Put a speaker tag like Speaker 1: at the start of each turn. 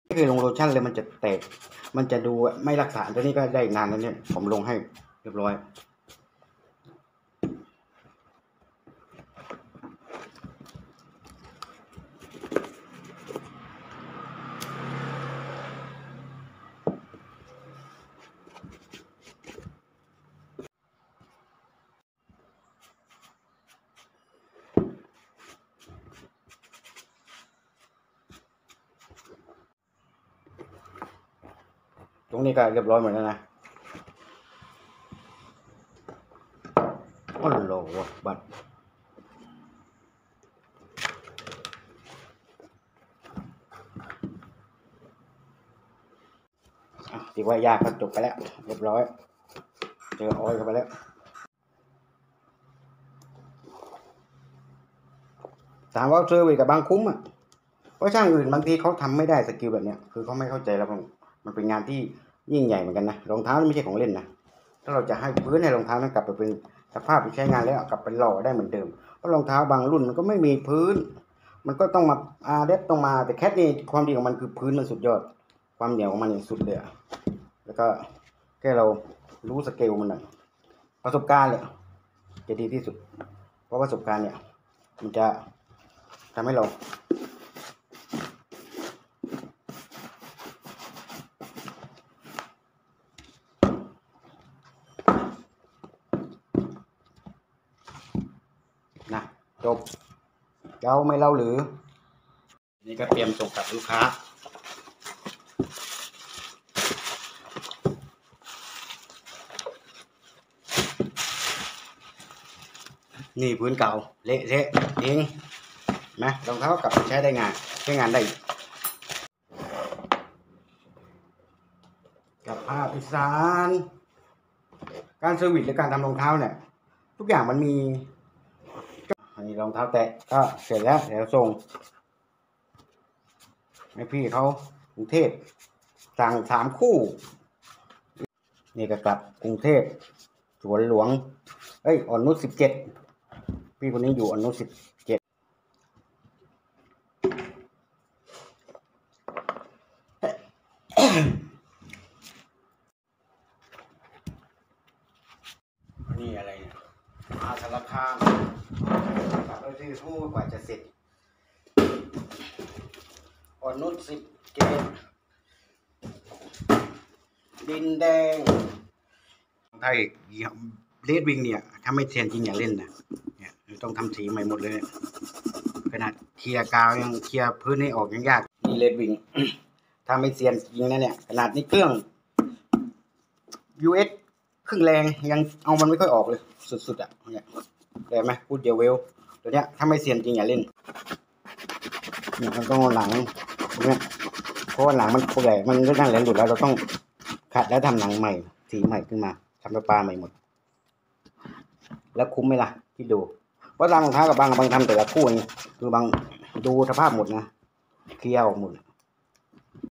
Speaker 1: ไม่เคยลงโลชั่นเลยมันจะแตกมันจะดูไม่รักษาตัวนี้ก็ได้นานแล้วเนี่ยผมลงให้เรียบร้อยตรงนี้ก็เรียบร้อยหมดแล้วนะโอ้โหบัดถือว่ายากก็จบไปแล้วเรียบร้อยเจอออยเข้าไปแล้วถามว่าเซอร์วิสกับบางคุ้มอ่ะเพราะช่างอื่นบางทีเขาทำไม่ได้สกิลแบบเนี้ยคือเขาไม่เข้าใจแล้วมันเป็นงานที่ยิ่งใหญ่เหมือนกันนะรองเท้าไม่ใช่ของเล่นนะถ้าเราจะให้พื้นให้รองเท้านั้นกลับไปเป็นสภาพที่ใช้งานแล้วกลับไปหล่อได้เหมือนเดิมเพราะรองเท้าบางรุ่นมันก็ไม่มีพื้นมันก็ต้องมาเด็บต้องมาแต่แคทนี่ความดีของมันคือพื้นมันสุดยอดความเหนียวของมันอย่างสุดเลยแล้วก็แค่เรารู้สเกลมันหน่อยประสบการณ์เลยจะดีที่สุดเพราะประสบการณ์เนี่ยมันจะทำให้เรานะจบเราไม่เล่าหรือนี่ก็เตรียมส่งกับลูกค้านี่พื้นเก่าเละเทะเองนะรองเท้ากลับใช้ได้งานใช้งานได้กับภาพอีสานการเซอร์วิสหรือการทำรองเท้าเนี่ยทุกอย่างมันมีอันนี้รองเท้าแตะก็เสร็จแล้วเดี๋ยวส่งให้พี่เขากรุงเทพสั่ง3 คู่นี่ก็กลับกรุงเทพสวนหลวงอ่อนนุช17พี่คนนี้อยู่อ่อนนุช17นี่อะไรเนี่ยสารคามกลับไปที่ทู่กว่าจะเสร็จอ่อนนุช17ดินแดงไทยเลดวิงเนี่ยถ้าไม่เซียนจริงอย่าเล่นนะเนี่ยต้องทำสีใหม่หมดเลยขนาดเคลียร์กาวยังเคลียร์พื้นให้ออกยังยากนี่เลดวิงถ้าไม่เซียนจริงนะเนี่ยขนาดนี้เครื่อง US ครึ่งแรงยังเอามันไม่ค่อยออกเลยสุดๆอ่ะเนี่ยได้ไหมพูดเดียวเวลตัวเนี้ยถ้าไม่เซียนจริงอย่าเล่นเนี่ยมันต้องหลังเนี่ยเพราะว่าหลังมันใหญ่มันก็นั่นแหละหลุดแล้วเราต้องขัดแล้วทำหนังใหม่สีใหม่ขึ้นมาทำปลาใหม่หมดแล้วคุ้มไหมล่ะที่ดูเพราะรองเท้ากับบางทำแต่ละคู่นี่คือบางดูสภาพหมดนะเคลียร์ออกหมด